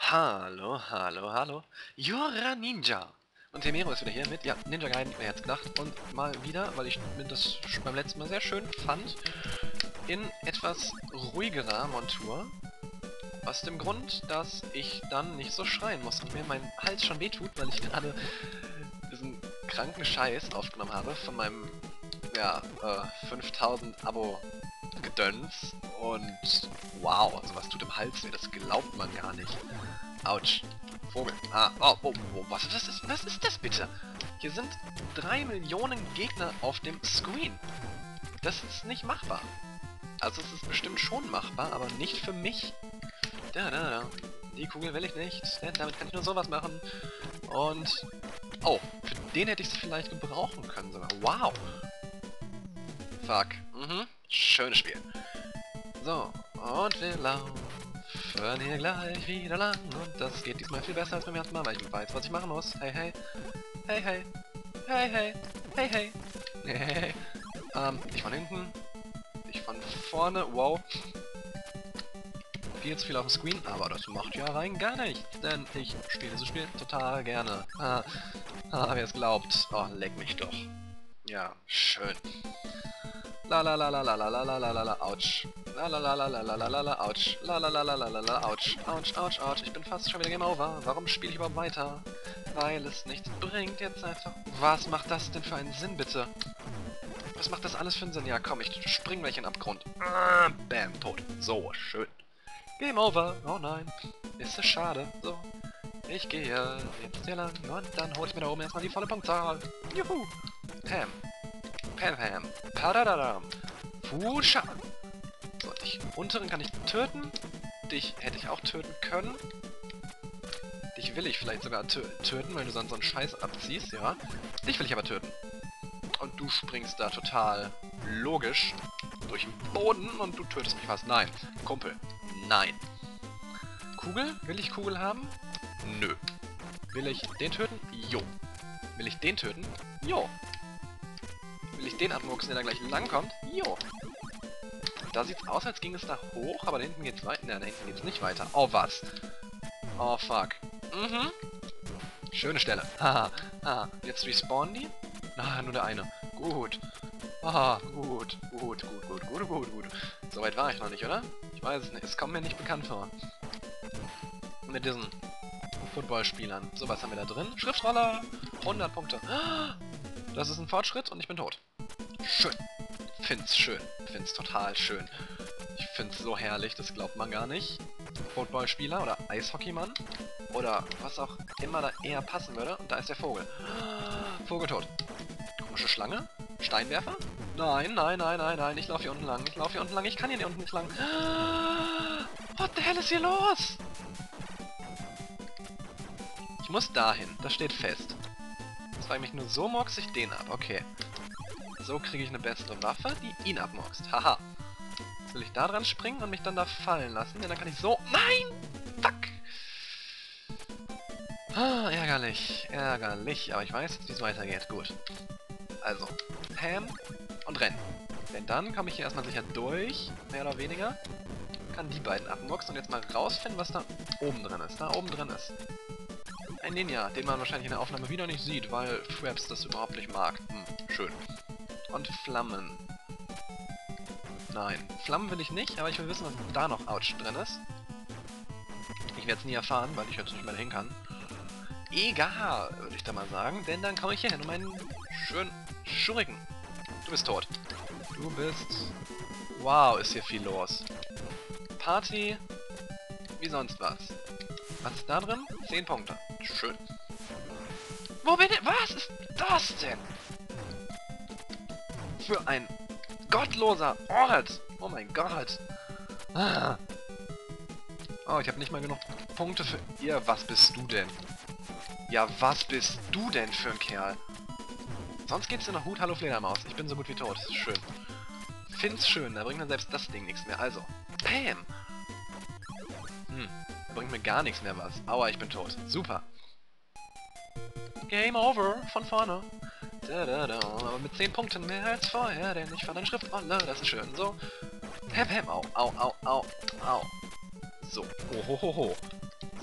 Hallo, hallo, hallo. Jura Ninja. Und Temero ist wieder hier mit, ja, Ninja Gaiden, wer hätte gedacht. Und mal wieder, weil ich mir das beim letzten Mal sehr schön fand, in etwas ruhigerer Montur. Aus dem Grund, dass ich dann nicht so schreien muss und mir mein Hals schon wehtut, weil ich gerade diesen kranken Scheiß aufgenommen habe von meinem, ja, 5000 Abo-Gedöns. Und wow, sowas tut im Hals weh, das glaubt man gar nicht. Autsch. Vogel. Was ist das bitte? Hier sind 3 Millionen Gegner auf dem Screen. Das ist nicht machbar. Also es ist bestimmt schon machbar, aber nicht für mich. Die Kugel will ich nicht, denn damit kann ich nur sowas machen. Und... oh, für den hätte ich sie vielleicht gebrauchen können sogar. Wow. Fuck. Schönes Spiel. So, und wir laufen hier gleich wieder lang. Und das geht diesmal viel besser als beim ersten Mal, weil ich weiß, was ich machen muss. Hey, hey. Hey, hey. Hey, hey. Hey, hey. Hey, hey. Ich von hinten. Ich von vorne. Wow. Viel zu viel auf dem Screen, aber das macht ja rein gar nichts, denn ich spiele dieses Spiel total gerne. Wer es glaubt. Oh, leck mich doch. Ja, schön. La la la la la la la la la la la, ouch. La la la la la la la la la, ouch. La la la la la la la, ouch. Ouch, ouch, ouch. Ich bin fast schon wieder Game Over. Warum spiele ich überhaupt weiter? Weil es nichts bringt jetzt einfach. Was macht das denn für einen Sinn, bitte? Was macht das alles für einen Sinn? Ja, komm, ich spring gleich in den Abgrund. Bam, tot. So, schön. Game Over. Oh nein. Ist es schade. So. Ich gehe jetzt hier lang und dann hole ich mir da oben erstmal die volle Punktzahl. Juhu. Pam. Pam Pam. Padadadam. Fuscha. So, dich unteren kann ich töten. Dich hätte ich auch töten können. Dich will ich vielleicht sogar töten, weil du sonst so einen Scheiß abziehst, ja. Dich will ich aber töten. Und du springst da total logisch durch den Boden und du tötest mich fast. Nein. Kumpel. Nein. Kugel? Will ich Kugel haben? Nö. Will ich den töten? Jo. Will ich den töten? Jo. Will ich den abmurksen, der da gleich langkommt? Jo. Da sieht's aus, als ging es da hoch, aber da hinten geht's weiter. Ne, da hinten geht's nicht weiter. Oh, was? Oh, fuck. Schöne Stelle. Haha. Jetzt respawnen die? Ah, nur der eine. Gut. Ah, gut. Gut. So weit war ich noch nicht, oder? Ich weiß es nicht. Es kommt mir nicht bekannt vor. Mit diesen Footballspielern. So, was haben wir da drin? Schriftroller! 100 Punkte. Das ist ein Fortschritt und ich bin tot. Schön. Find's schön. Find's total schön. Ich find's so herrlich, das glaubt man gar nicht. Footballspieler oder Eishockeymann oder was auch immer da eher passen würde. Und da ist der Vogel. Vogel tot. Komische Schlange? Steinwerfer? Nein. Ich laufe hier unten lang. Ich kann hier unten nicht lang. What the hell ist hier los? Ich muss dahin. Das steht fest. Jetzt frage ich mich nur, so murks ich den ab. Okay. So kriege ich eine bessere Waffe, die ihn abmurkst. Haha. Jetzt will ich da dran springen und mich dann da fallen lassen. Denn dann kann ich so... Nein! Fuck! Ärgerlich. Aber ich weiß jetzt, wie es weitergeht. Gut. Also, Pam und rennen. Denn dann komme ich hier erstmal sicher durch, mehr oder weniger. Kann die beiden abmurksen und jetzt mal rausfinden, was da oben drin ist. Da oben drin ist ein Ninja, den man wahrscheinlich in der Aufnahme wieder nicht sieht, weil Fraps das überhaupt nicht mag. Schön. Und Flammen. Nein, Flammen will ich nicht, aber ich will wissen, was da noch Autsch drin ist. Ich werde es nie erfahren, weil ich jetzt nicht mehr hin kann. Egal, würde ich da mal sagen, denn dann komme ich hier hin und meinen schönen Schuriken. Du bist tot. Du bist... Wow, ist hier viel los. Party, wie sonst was. Was ist da drin? 10 Punkte. Schön. Wo bin ich? Was ist das denn? Für ein gottloser Ort. Oh mein Gott. Oh, ich habe nicht mal genug Punkte für ihr. Was bist du denn? Ja, was bist du denn für ein Kerl? Sonst geht's dir noch gut. Hallo Fledermaus. Ich bin so gut wie tot. Schön. Find's schön. Da bringt mir selbst das Ding nichts mehr. Also, Pam. Da bringt mir gar nichts mehr was. Aua, ich bin tot. Super. Game over. Von vorne. Aber mit 10 Punkten mehr als vorher, denn ich fand eine Schriftrolle. Das ist schön. So. Pam. Au. So. Ohohoho.